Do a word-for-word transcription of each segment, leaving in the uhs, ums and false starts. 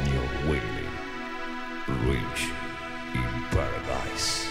Daniel Whaley, Rich in Paradise.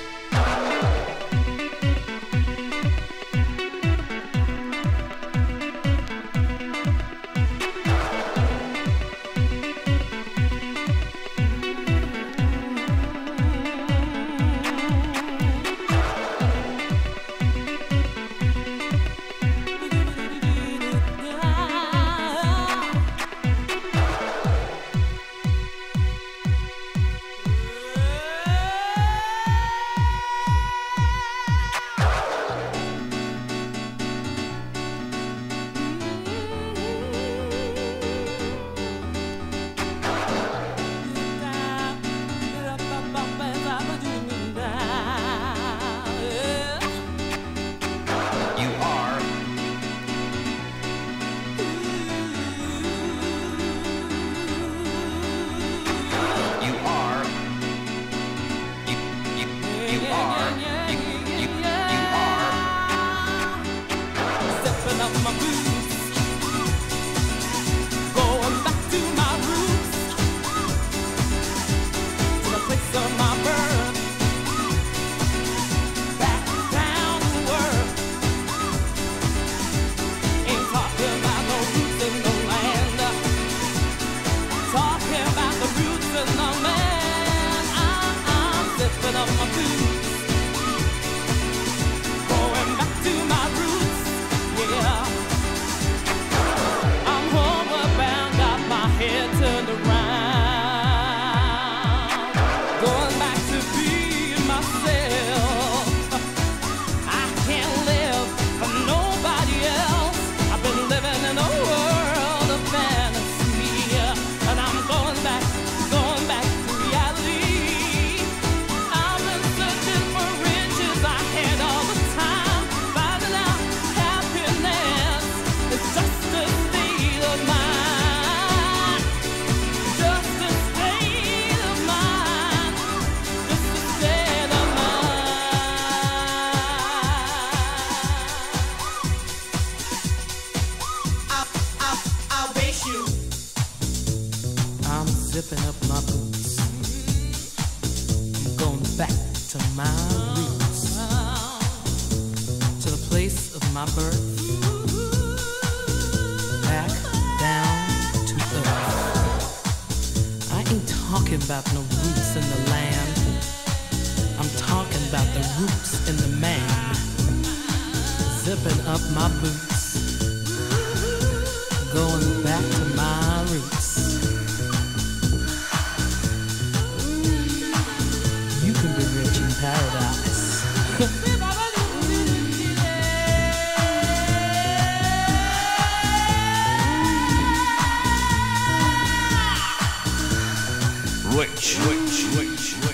Zipping up my boots, I'm going back to my roots, to the place of my birth, back down to earth. I ain't talking about no roots in the land, I'm talking about the roots in the man. Zipping up my boots, going back to my roots. You can be rich in paradise. Rich, rich, rich, rich.